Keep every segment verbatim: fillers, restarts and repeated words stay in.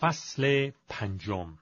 فصل پنجم.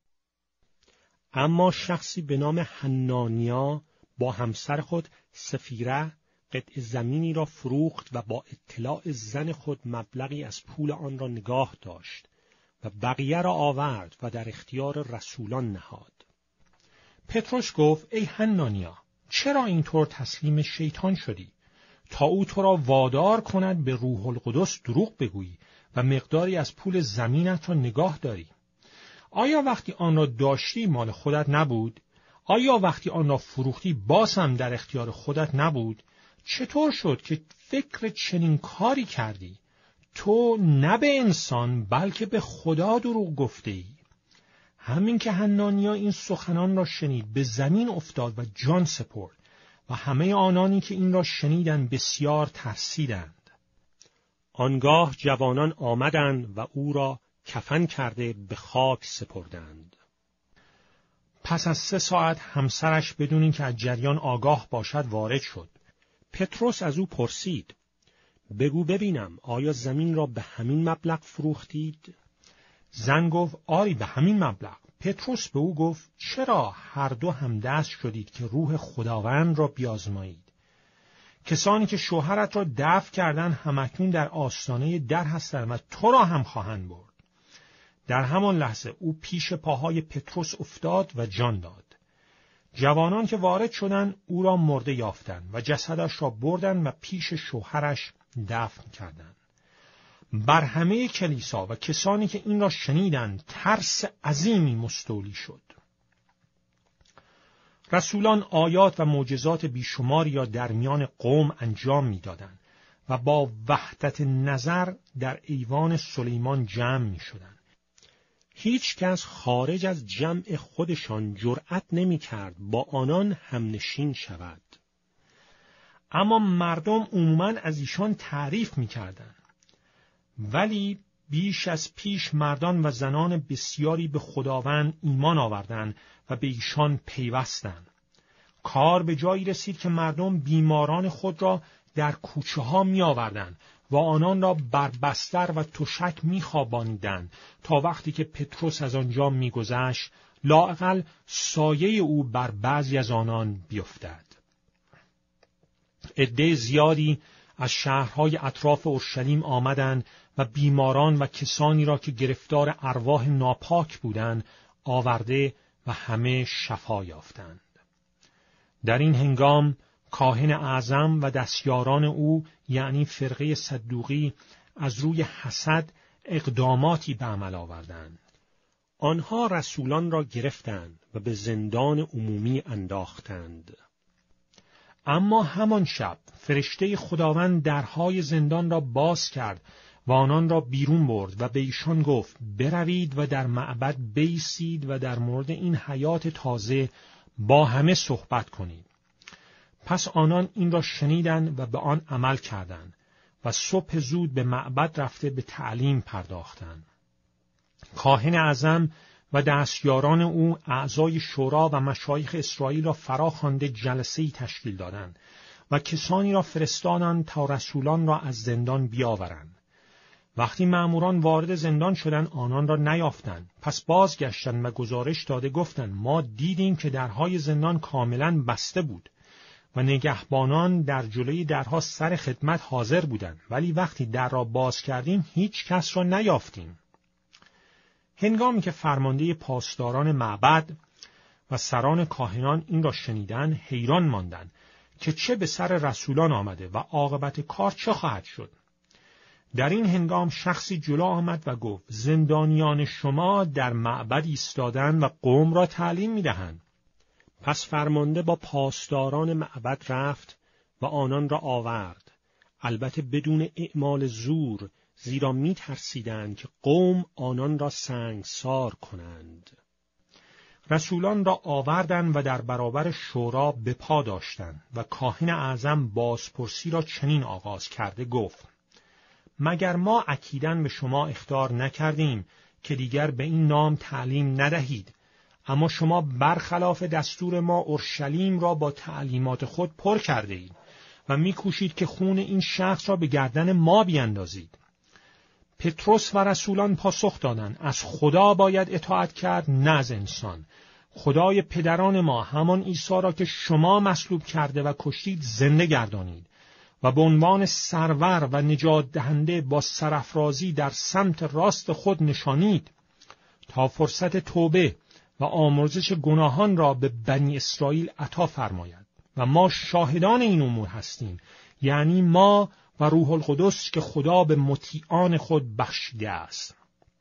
اما شخصی به نام حنانیا با همسر خود سفیره قطع زمینی را فروخت و با اطلاع زن خود مبلغی از پول آن را نگاه داشت و بقیه را آورد و در اختیار رسولان نهاد. پتروس گفت: ای حنانیا، چرا اینطور تسلیم شیطان شدی تا او تو را وادار کند به روح القدس دروغ بگویی و مقداری از پول زمینت را نگاه داری؟ آیا وقتی آن را داشتی مال خودت نبود؟ آیا وقتی آن را فروختی باز هم در اختیار خودت نبود؟ چطور شد که فکر چنین کاری کردی؟ تو نه به انسان بلکه به خدا دروغ گفته ای. همین که حنانیا این سخنان را شنید به زمین افتاد و جان سپرد و همه آنانی که این را شنیدند بسیار ترسیدند. آنگاه جوانان آمدند و او را کفن کرده به خاک سپردند. پس از سه ساعت همسرش بدون اینکه از جریان آگاه باشد وارد شد. پتروس از او پرسید: بگو ببینم، آیا زمین را به همین مبلغ فروختید؟ زن گفت: آری، به همین مبلغ. پتروس به او گفت: چرا هر دو هم دست شدید که روح خداوند را بیازمایید؟ کسانی که شوهرت را دفع کردند همکنون در آستانه در هستند و تو را هم خواهند برد. در همان لحظه او پیش پاهای پتروس افتاد و جان داد. جوانان که وارد شدند او را مرده یافتند و جسدش را بردند و پیش شوهرش دفن کردند. بر همه کلیسا و کسانی که این را شنیدند ترس عظیمی مستولی شد. رسولان آیات و معجزات بیشماری را در میان قوم انجام می‌دادند و با وحدت نظر در ایوان سلیمان جمع می‌شدند. هیچ کس خارج از جمع خودشان جرأت نمی‌کرد با آنان همنشین شود. اما مردم عموماً از ایشان تعریف می‌کردند. ولی بیش از پیش مردان و زنان بسیاری به خداوند ایمان آوردند و به ایشان پیوستند. کار به جایی رسید که مردم بیماران خود را در کوچه ها می آوردند و آنان را بر بستر و تشک می خوابانیدند تا وقتی که پتروس از آنجا می گذشت لااقل سایه او بر بعضی از آنان بیفتد. عده زیادی از شهرهای اطراف اورشلیم آمدند و بیماران و کسانی را که گرفتار ارواح ناپاک بودند آورده و همه شفا یافتند. در این هنگام کاهن اعظم و دستیاران او یعنی فرقه صدوقی از روی حسد اقداماتی به عمل آوردند. آنها رسولان را گرفتند و به زندان عمومی انداختند. اما همان شب فرشته خداوند درهای زندان را باز کرد و آنان را بیرون برد و به ایشان گفت: بروید و در معبد بایستید و در مورد این حیات تازه با همه صحبت کنید. پس آنان این را شنیدند و به آن عمل کردند و صبح زود به معبد رفته به تعلیم پرداختند. کاهن اعظم و دستیاران او اعضای شورا و مشایخ اسرائیل را فرا خوانده جلسه‌ای تشکیل دادند و کسانی را فرستادند تا رسولان را از زندان بیاورند. وقتی مأموران وارد زندان شدند آنان را نیافتند. پس بازگشتند و گزارش داده گفتند: ما دیدیم که درهای زندان کاملا بسته بود و نگهبانان در جلوی درها سر خدمت حاضر بودند، ولی وقتی در را باز کردیم هیچ کس را نیافتیم. هنگامی که فرمانده پاسداران معبد و سران کاهنان این را شنیدند حیران ماندند که چه به سر رسولان آمده و عاقبت کار چه خواهد شد. در این هنگام شخصی جلو آمد و گفت: زندانیان شما در معبد ایستادند و قوم را تعلیم می‌دهند. پس فرمانده با پاسداران معبد رفت و آنان را آورد، البته بدون اعمال زور، زیرا می ترسیدند که قوم آنان را سنگسار کنند. رسولان را آوردند و در برابر شورا به پا داشتند و کاهن اعظم بازپرسی را چنین آغاز کرده گفت: مگر ما اکیداً به شما اخطار نکردیم که دیگر به این نام تعلیم ندهید، اما شما برخلاف دستور ما اورشلیم را با تعلیمات خود پر کرده اید و می‌کوشید که خون این شخص را به گردن ما بیندازید. پتروس و رسولان پاسخ دادند: از خدا باید اطاعت کرد، نه از انسان. خدای پدران ما همان عیسی را که شما مصلوب کرده و کشتید زنده گردانید و به عنوان سرور و نجات دهنده با سرافرازی در سمت راست خود نشانید تا فرصت توبه و آمرزش گناهان را به بنی اسرائیل عطا فرماید. و ما شاهدان این امور هستیم، یعنی ما و روح القدس که خدا به مطیعان خود بخشیده است.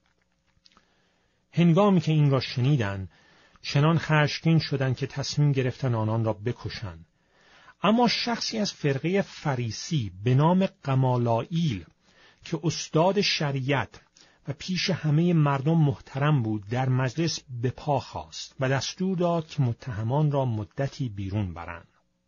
هنگامی که این را شنیدند، چنان خشمگین شدند که تصمیم گرفتن آنان را بکشند. اما شخصی از فرقه فریسی به نام غمالائیل که استاد شریعت و پیش همه مردم محترم بود، در مجلس به پا خاست و دستور داد که متهمان را مدتی بیرون برند.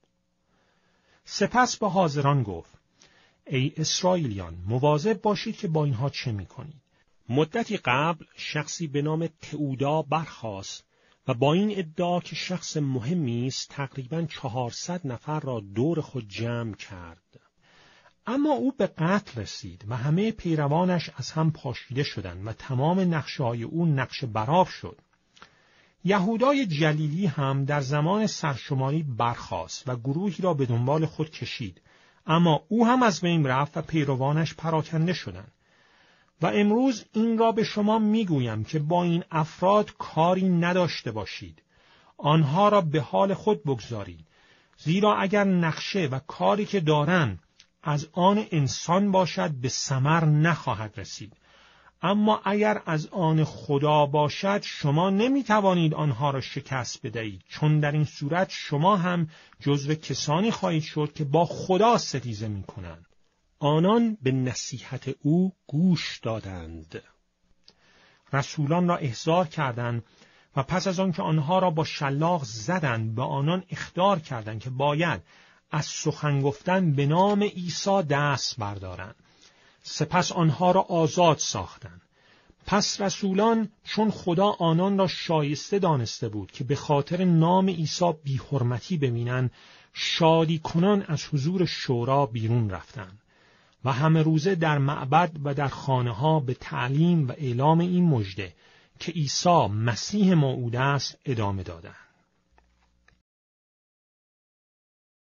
سپس به حاضران گفت: ای اسرائیلیان، مواظب باشید که با اینها چه می‌کنید. مدتی قبل شخصی به نام تئودا برخاست و با این ادعا که شخص مهمی است تقریباً چهارصد نفر را دور خود جمع کرد. اما او به قتل رسید و همه پیروانش از هم پاشیده شدند و تمام نقشه‌های او نقش برآب شد. یهودای جلیلی هم در زمان سرشماری برخاست و گروهی را به دنبال خود کشید، اما او هم از بین رفت و پیروانش پراکنده شدند. و امروز این را به شما میگویم که با این افراد کاری نداشته باشید. آنها را به حال خود بگذارید، زیرا اگر نقشه و کاری که دارند از آن انسان باشد به ثمر نخواهد رسید، اما اگر از آن خدا باشد شما نمیتوانید آنها را شکست بدهید، چون در این صورت شما هم جزو کسانی خواهید شد که با خدا ستیزه میکنند. آنان به نصیحت او گوش دادند. رسولان را احضار کردند و پس از آن که آنها را با شلاق زدند به آنان اخطار کردند که باید از سخن گفتن به نام عیسی دست بردارند. سپس آنها را آزاد ساختند. پس رسولان چون خدا آنان را شایسته دانسته بود که به خاطر نام عیسی بی‌حرمتی ببینند، شادی کنان از حضور شورا بیرون رفتند و همه روزه در معبد و در خانه ها به تعلیم و اعلام این مژده که عیسی مسیح موعود است ادامه دادند.